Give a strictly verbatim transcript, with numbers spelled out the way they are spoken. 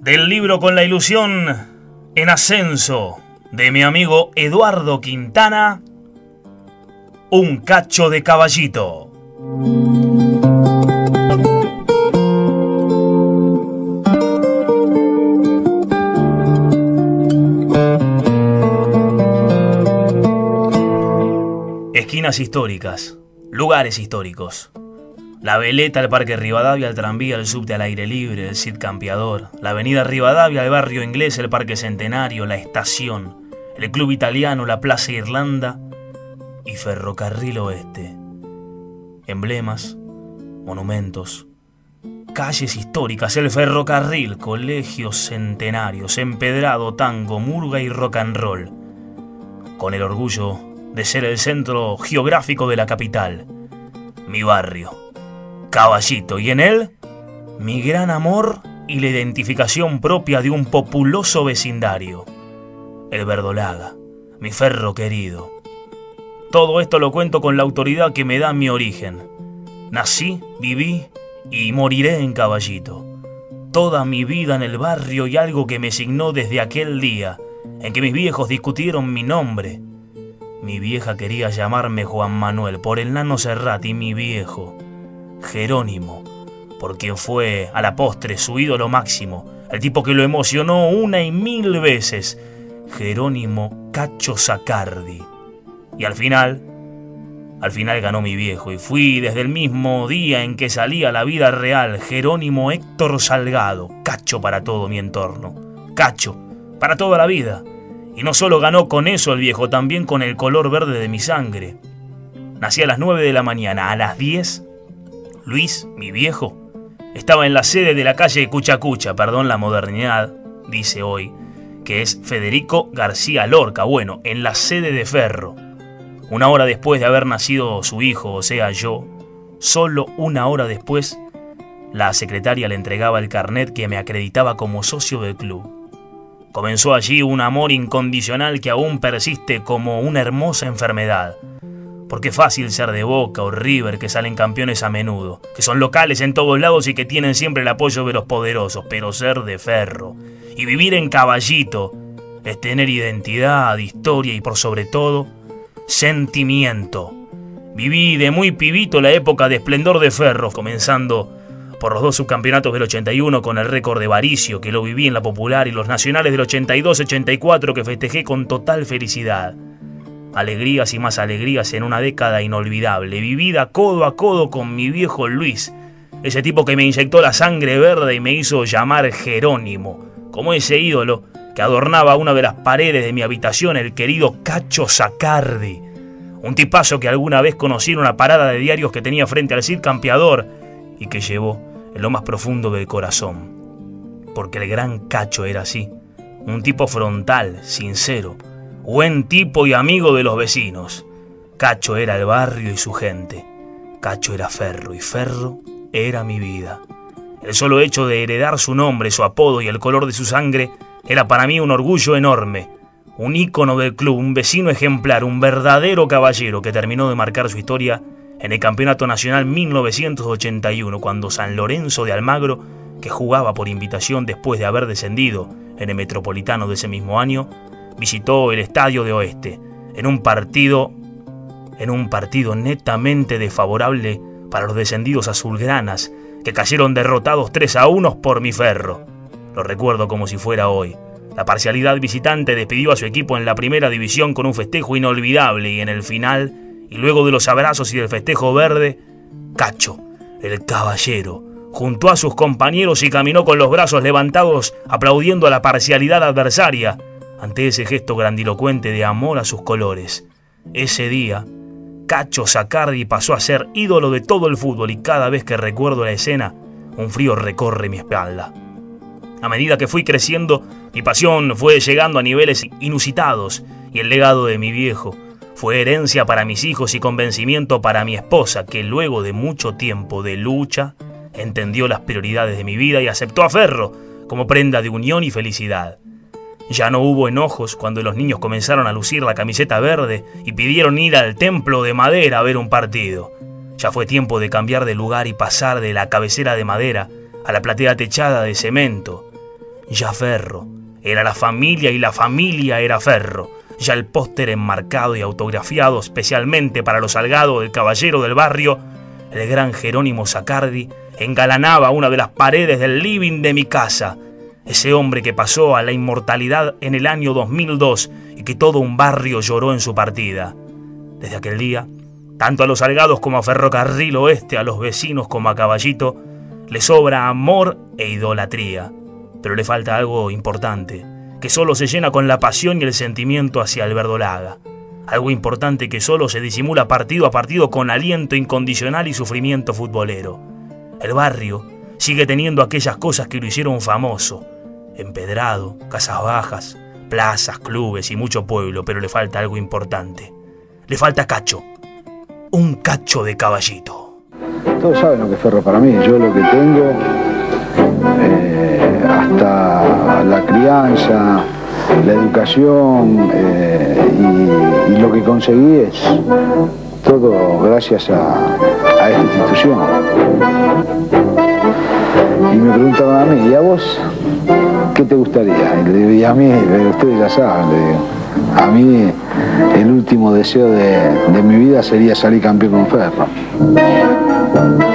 del libro Con la ilusión en ascenso de mi amigo Eduardo Quintana, Un cacho de caballito. Esquinas históricas, lugares históricos. La Veleta, el Parque Rivadavia, el tranvía, el subte al aire libre, el Cid Campeador, la Avenida Rivadavia, el Barrio Inglés, el Parque Centenario, la Estación, el Club Italiano, la Plaza Irlanda y Ferrocarril Oeste. Emblemas, monumentos, calles históricas, el ferrocarril, colegios centenarios, empedrado, tango, murga y rock and roll. Con el orgullo de ser el centro geográfico de la capital, mi barrio, Caballito, y en él, mi gran amor y la identificación propia de un populoso vecindario, el Verdolaga, mi ferro querido. Todo esto lo cuento con la autoridad que me da mi origen. Nací, viví y moriré en Caballito. Toda mi vida en el barrio y algo que me signó desde aquel día en que mis viejos discutieron mi nombre. Mi vieja quería llamarme Juan Manuel por el Nano Serrat y mi viejo, Jerónimo, por quien fue a la postre su ídolo máximo, el tipo que lo emocionó una y mil veces, Jerónimo Cacho Sacardi. Y al final, al final ganó mi viejo y fui desde el mismo día en que salí a la vida real, Jerónimo Héctor Salgado, Cacho para todo mi entorno, Cacho para toda la vida. Y no solo ganó con eso el viejo, también con el color verde de mi sangre. Nací a las nueve de la mañana, a las diez, Luis, mi viejo, estaba en la sede de la calle Cuchacucha, perdón la modernidad, dice hoy, que es Federico García Lorca, bueno, en la sede de Ferro. Una hora después de haber nacido su hijo, o sea yo, solo una hora después, la secretaria le entregaba el carnet que me acreditaba como socio del club. Comenzó allí un amor incondicional que aún persiste como una hermosa enfermedad. Porque es fácil ser de Boca o River, que salen campeones a menudo, que son locales en todos lados y que tienen siempre el apoyo de los poderosos, pero ser de Ferro y vivir en Caballito es tener identidad, historia y por sobre todo, sentimiento. Viví de muy pibito la época de esplendor de Ferro, comenzando por los dos subcampeonatos del ochenta y uno con el récord de Varicio, que lo viví en la Popular, y los nacionales del ochenta y dos ochenta y cuatro que festejé con total felicidad. Alegrías y más alegrías en una década inolvidable, vivida codo a codo con mi viejo Luis, ese tipo que me inyectó la sangre verde y me hizo llamar Jerónimo, como ese ídolo que adornaba una de las paredes de mi habitación, el querido Cacho Sacardi, un tipazo que alguna vez conocí en una parada de diarios que tenía frente al Cid Campeador y que llevó en lo más profundo del corazón, porque el gran Cacho era así, un tipo frontal, sincero, buen tipo y amigo de los vecinos. Cacho era el barrio y su gente. Cacho era Ferro y Ferro era mi vida. El solo hecho de heredar su nombre, su apodo y el color de su sangre era para mí un orgullo enorme. Un ícono del club, un vecino ejemplar, un verdadero caballero que terminó de marcar su historia en el Campeonato Nacional mil novecientos ochenta y uno, cuando San Lorenzo de Almagro, que jugaba por invitación después de haber descendido en el Metropolitano de ese mismo año, visitó el Estadio de Oeste, en un partido, en un partido netamente desfavorable para los descendidos azulgranas, que cayeron derrotados tres a uno por mi Ferro. Lo recuerdo como si fuera hoy. La parcialidad visitante despidió a su equipo en la primera división con un festejo inolvidable y en el final, y luego de los abrazos y del festejo verde, Cacho, el caballero, juntó a sus compañeros y caminó con los brazos levantados aplaudiendo a la parcialidad adversaria, ante ese gesto grandilocuente de amor a sus colores. Ese día, Cacho Sacardi pasó a ser ídolo de todo el fútbol y cada vez que recuerdo la escena, un frío recorre mi espalda. A medida que fui creciendo, mi pasión fue llegando a niveles inusitados y el legado de mi viejo fue herencia para mis hijos y convencimiento para mi esposa, que luego de mucho tiempo de lucha entendió las prioridades de mi vida y aceptó a Ferro como prenda de unión y felicidad. Ya no hubo enojos cuando los niños comenzaron a lucir la camiseta verde y pidieron ir al templo de madera a ver un partido. Ya fue tiempo de cambiar de lugar y pasar de la cabecera de madera a la platea techada de cemento. ya Ferro. Era la familia y la familia era Ferro. Ya el póster enmarcado y autografiado especialmente para los Salgado del caballero del barrio, el gran Jerónimo Sacardi, engalanaba una de las paredes del living de mi casa. Ese hombre que pasó a la inmortalidad en el año dos mil dos y que todo un barrio lloró en su partida. Desde aquel día, tanto a los Salgados como a Ferrocarril Oeste, a los vecinos como a Caballito, le sobra amor e idolatría. Pero le falta algo importante, que solo se llena con la pasión y el sentimiento hacia el verdolaga. Algo importante que solo se disimula partido a partido con aliento incondicional y sufrimiento futbolero. El barrio sigue teniendo aquellas cosas que lo hicieron famoso. Empedrado, casas bajas, plazas, clubes y mucho pueblo, pero le falta algo importante. Le falta cacho. Un cacho de Caballito. Todos saben lo que es Ferro para mí. Yo lo que tengo, eh, hasta la crianza, la educación eh, y, y lo que conseguí es todo gracias a, a esta institución. Y me preguntaban a mí, ¿y a vos qué te gustaría? Y le digo, y a mí, pero ustedes ya saben, le digo, a mí el último deseo de, de mi vida sería salir campeón con Ferro.